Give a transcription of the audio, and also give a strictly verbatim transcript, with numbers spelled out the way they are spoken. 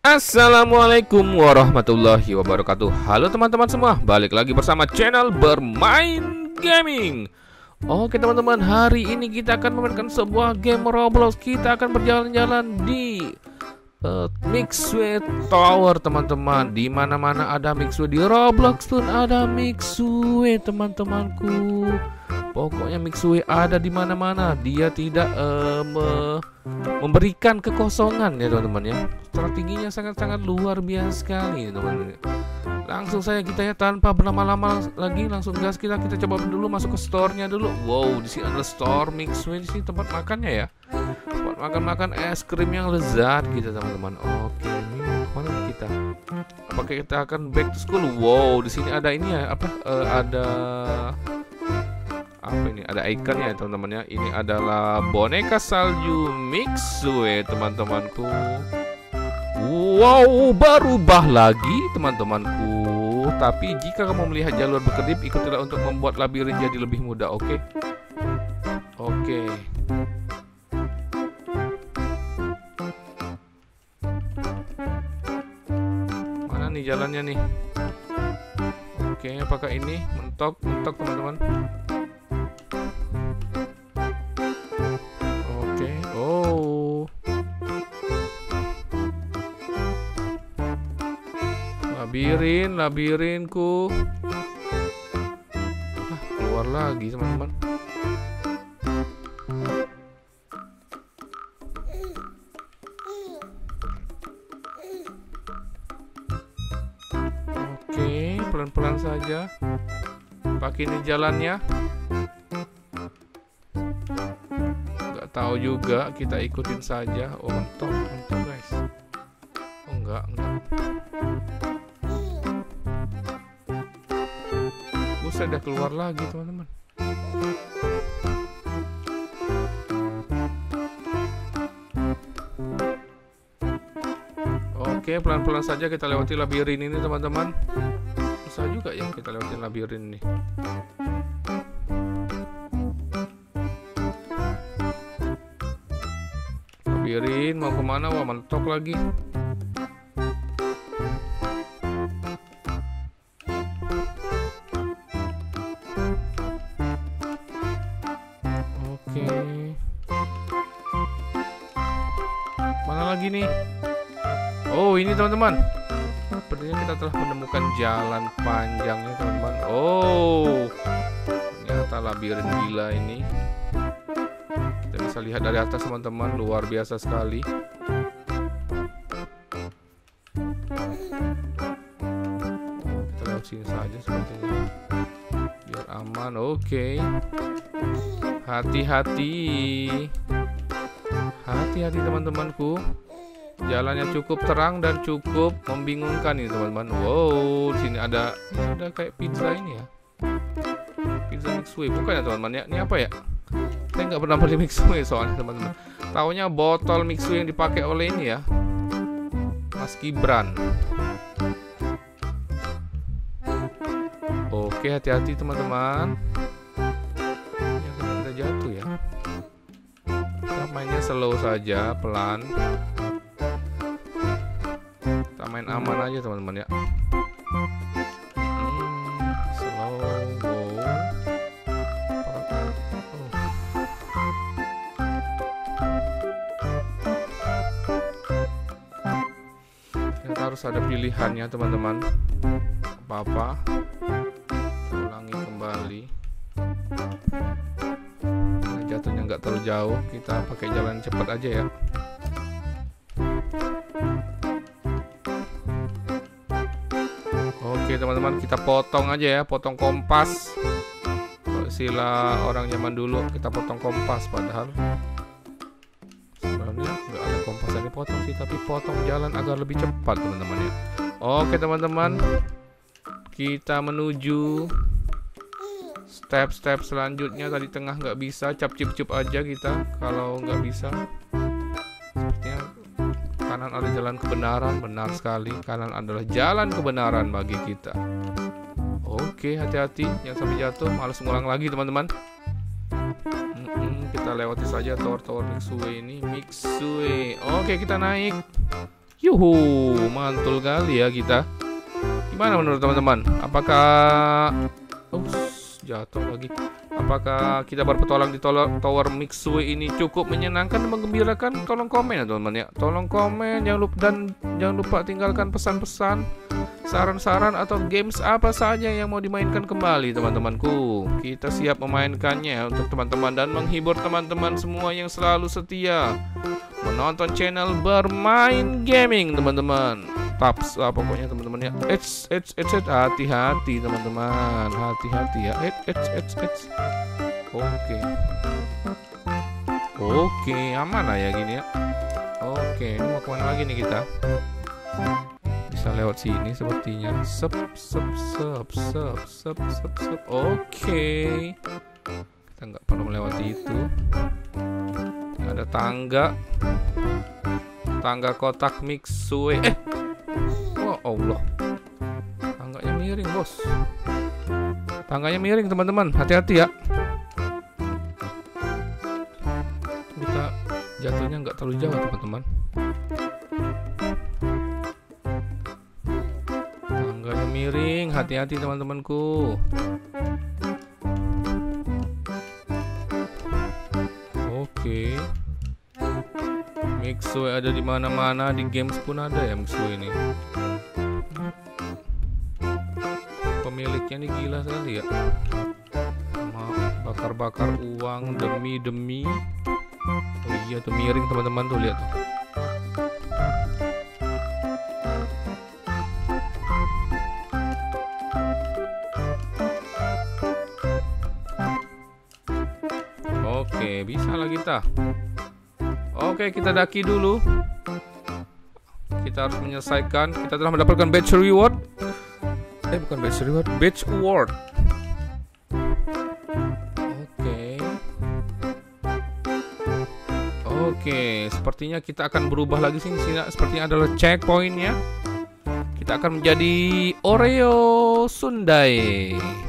Assalamualaikum warahmatullahi wabarakatuh. Halo teman-teman semua, balik lagi bersama channel Bermain Gaming. Oke teman-teman, hari ini kita akan memainkan sebuah game Roblox. Kita akan berjalan-jalan di uh, Mixway Tower teman-teman. Di mana-mana ada Mixway, di Roblox pun ada Mixway teman-temanku. Pokoknya Mixway ada di mana-mana. Dia tidak uh, me memberikan kekosongan ya teman-teman ya. Strateginya sangat-sangat luar biasa sekali teman-teman. Langsung saja kita ya, tanpa berlama-lama lagi, langsung gas kita kita coba dulu masuk ke store-nya dulu. Wow, di sini ada store Mixway, di sini tempat makannya ya. Tempat makan-makan es krim yang lezat gitu teman-teman. Oke, ini mana kita? Apakah kita akan back to school? Wow, di sini ada ini ya, apa? Uh, ada apa ini? Ada ikonnya ya teman-teman ya. Ini adalah boneka salju Mixway teman-temanku. Wow, berubah lagi teman-temanku. Tapi jika kamu melihat jalur berkedip, ikutilah untuk membuat labirin jadi lebih mudah. Oke, oke. Mana nih jalannya nih? Oke, apakah ini mentok mentok teman-teman? Labirin, labirinku. Ah, keluar lagi teman-teman. Oke, pelan-pelan saja. Pakai ini jalannya. Nggak tahu juga, kita ikutin saja. Oh, mentok, mentok guys. Oh, enggak, enggak. Saya udah keluar lagi teman-teman. Oke, pelan-pelan saja kita lewati labirin ini teman-teman. Susah juga ya kita lewati labirin ini. Labirin mau kemana? Wah, mentok lagi. Mana lagi nih? Oh, ini teman-teman. Sepertinya kita telah menemukan jalan panjangnya teman-teman. Oh, ternyata labirin gila ini. Kita bisa lihat dari atas teman-teman, luar biasa sekali. Oh, kita lewat sini saja sepertinya, biar aman. Oke, hati-hati. Hati-hati teman-temanku. Jalannya cukup terang dan cukup membingungkan ini teman-teman. Wow, di sini ada ada kayak pizza ini ya. Pizza Mixway bukan ya teman-teman ya? Ini apa ya? Saya nggak pernah beli Mixway soalnya teman-teman. Taunya botol Mixway yang dipakai oleh ini ya, Mas Gibran. Oke, hati-hati teman-teman. Ya, kita jatuh ya. Mainnya slow saja, pelan. Kita main aman aja teman-teman ya. Hmm, slow, wow. Oh. Ternyata harus ada pilihannya teman-teman. Apa-apa, ulangi kembali. Jatuhnya nggak terlalu jauh, kita pakai jalan cepat aja ya. Oke teman-teman, kita potong aja ya, potong kompas. Sila orang zaman dulu, kita potong kompas. Padahal sebenarnya nggak ada kompas yang dipotong sih, tapi potong jalan agar lebih cepat teman-teman ya. Oke teman-teman, kita menuju step-step selanjutnya. Tadi tengah nggak bisa, cap-cip-cup aja kita. Kalau nggak bisa, sepertinya kanan ada jalan kebenaran. Benar sekali, kanan adalah jalan kebenaran bagi kita. Oke, hati-hati jangan sampai jatuh. Males ngulang lagi teman-teman. mm -mm, Kita lewati saja tower-tower Mixway ini. Mixway, oke kita naik. Yuhu, mantul kali ya kita. Gimana menurut teman-teman? Apakah Ups, jatuh lagi. Apakah kita berpetualang di Tower Mixue ini cukup menyenangkan dan menggembirakan? Tolong komen ya teman-teman ya. Tolong komen, jangan lupa dan jangan lupa tinggalkan pesan-pesan, saran-saran atau games apa saja yang mau dimainkan kembali teman-temanku. Kita siap memainkannya untuk teman-teman dan menghibur teman-teman semua yang selalu setia menonton channel Bermain Gaming teman-teman. Taps lah pokoknya teman-teman ya. Eits, eits, eits, hati-hati teman-teman, hati-hati ya. Eits, eits, eits, eits. Oke, oke, aman lah ya gini ya. Oke, ini mau kemana lagi nih kita? Bisa lewat sini sepertinya. Sep, sep, sep, sep, sep, sep, sep. Oke, kita nggak perlu melewati itu. Ada tangga, tangga kotak Mixue. Eh, oh Allah, tangganya miring bos. Tangganya miring teman-teman, hati-hati ya. Kita jatuhnya nggak terlalu jauh teman-teman. Tangganya miring, hati-hati teman-temanku. Oke, Mixue ada di mana-mana, di games pun ada ya Mixue ini. Pemiliknya ini gila sekali ya. Bakar-bakar uang demi-demi. Oh iya tuh miring teman-teman tuh, lihat tuh. Oke, bisa lah kita. Oke, kita daki dulu. Kita harus menyelesaikan. Kita telah mendapatkan badge reward. Eh, bukan badge reward, badge award. Oke. Oke, sepertinya kita akan berubah lagi sih. Sepertinya adalah checkpointnya. Kita akan menjadi Oreo Sundae.